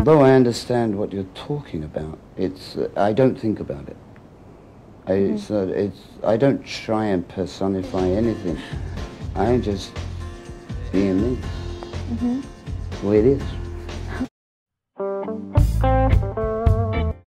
Although I understand what you're talking about, it's I don't think about it. I don't try and personify anything. I am just being me. The way it is.